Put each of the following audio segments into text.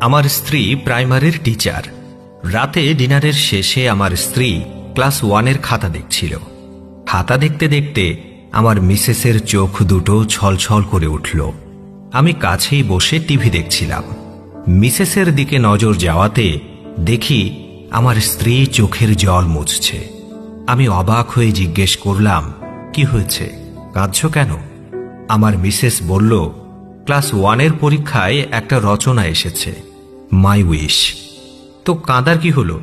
আমার স্ত্রী প্রাইমারির টিচার। রাতে ডিনারের শেষে আমার স্ত্রী ক্লাস 1-এর খাতা দেখছিল। খাতা দেখতে দেখতে আমার মিসেসের চোখ দুটো ছলছল করে উঠল। আমি কাছেই বসে টিভি দেখছিলাম। মিসেসের দিকে নজর যাওয়াতে দেখি আমার স্ত্রী চোখের জল মুছছে। আমি অবাক হয়ে জিজ্ঞেস করলাম, কি হয়েছে, কাঁদছো কেন? আমার মিসেস বলল, ক্লাস 1-এর পরীক্ষায় একটা রচনা এসেছে, মাই উইশ। তো কাঁদার কি হলো?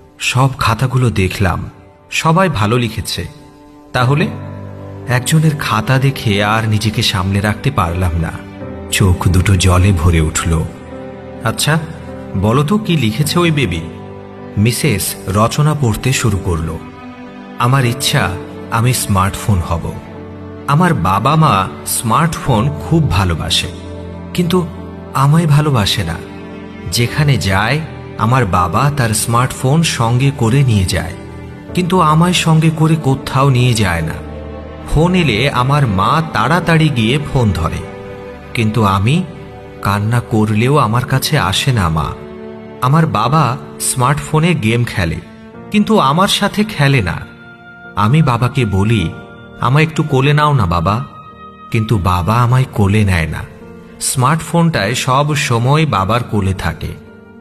সব খাতাগুলো দেখলাম, সবাই ভালো লিখেছে। তাহলে? একজনের খাতা দেখে আর নিজেকে সামলে রাখতে পারলাম না, চোখ দুটো জলে ভরে উঠল। আচ্ছা বলো তো, কি লিখেছে ওই বেবি? মিসেস রচনা পড়তে শুরু করল। আমার ইচ্ছা আমি স্মার্টফোন হব। আমার বাবা মা স্মার্টফোন খুব ভালোবাসে, কিন্তু আমায় ভালোবাসে না। যেখানে যায় আমার বাবা তার স্মার্টফোন সঙ্গে করে নিয়ে যায়, কিন্তু আমায় সঙ্গে করে কোথাও নিয়ে যায় না। ফোন এলে আমার মা তাড়াতাড়ি গিয়ে ফোন ধরে, কিন্তু আমি কান্না করলেও আমার কাছে আসে না মা। আমার বাবা স্মার্টফোনে গেম খেলে, কিন্তু আমার সাথে খেলে না। আমি বাবাকে বলি, আমায় একটু কোলে নাও না বাবা, কিন্তু বাবা আমায় কোলে নেয় না। স্মার্টফোনটায় সব সময় বাবার কোলে থাকে।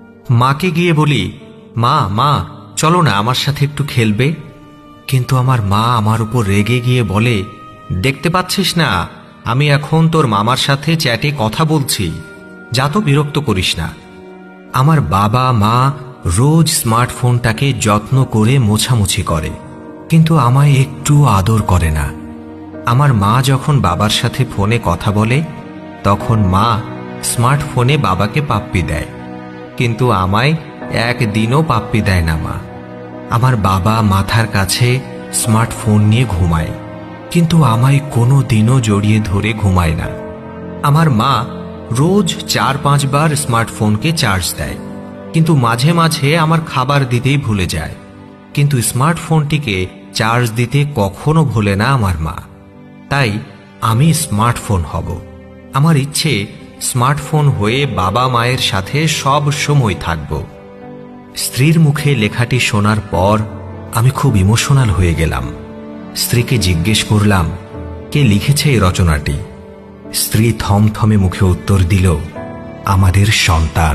মাকে গিয়ে বলি, মা মা চলো না আমার সাথে একটু খেলবে, কিন্তু আমার মা আমার উপর রেগে গিয়ে বলে, দেখতে পাচ্ছিস না আমি এখন তোর মামার সাথে চ্যাটে কথা বলছি, যা তো বিরক্ত করিস না। আমার বাবা মা রোজ স্মার্টফোনটাকে যত্ন করে মোছামুছি করে, কিন্তু আমায় একটু আদর করে না। আমার মা যখন বাবার সাথে ফোনে কথা বলে, তখন মা স্মার্টফোনে বাবাকে পাপ্পি দেয়, কিন্তু আমায় একদিনও পাপ্পি দেয় না মা। আমার বাবা মাথার কাছে স্মার্টফোন নিয়ে ঘুমায়, কিন্তু আমায় কোনো দিনও জড়িয়ে ধরে ঘুমায় না। আমার মা রোজ 4-5 বার স্মার্টফোনকে চার্জ দেয়, কিন্তু মাঝে মাঝে আমার খাবার দিতেই ভুলে যায়, কিন্তু স্মার্টফোনটিকে চার্জ দিতে কখনো ভোলে না আমার মা। তাই আমি স্মার্টফোন হব। আমার ইচ্ছে স্মার্টফোন হয়ে বাবা মায়ের সাথে সব সময় থাকব। স্ত্রীর মুখে লেখাটি শোনার পর আমি খুব ইমোশনাল হয়ে গেলাম। স্ত্রীকে জিজ্ঞেস করলাম, কে লিখেছে এই রচনাটি? স্ত্রী থমথমে মুখে উত্তর দিল, আমাদের সন্তান।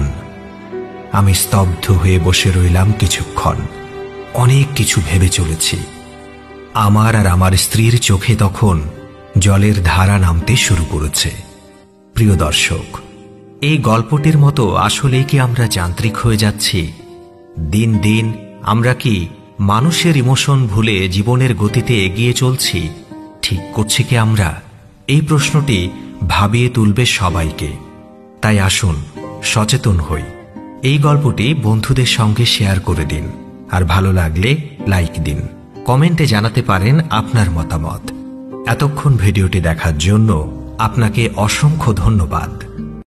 আমি স্তব্ধ হয়ে বসে রইলাম কিছুক্ষণ। অনেক কিছু ভেবে চলেছি। আমার আর আমার স্ত্রীর চোখে তখন জলের ধারা নামতে শুরু করেছে। প্রিয় দর্শক, এই গল্পটির মতো আসলেই কি আমরা যান্ত্রিক হয়ে যাচ্ছি? দিন দিন আমরা কি মানুষের ইমোশন ভুলে জীবনের গতিতে এগিয়ে চলছি? ঠিক করছি কি আমরা? এই প্রশ্নটি ভাবিয়ে তুলবে সবাইকে। তাই আসুন সচেতন হই। এই গল্পটি বন্ধুদের সঙ্গে শেয়ার করে দিন, আর ভালো লাগলে লাইক দিন। কমেন্টে জানাতে পারেন আপনার মতামত। এতক্ষণ ভিডিওটি দেখার জন্য আপনাকে অসংখ্য ধন্যবাদ।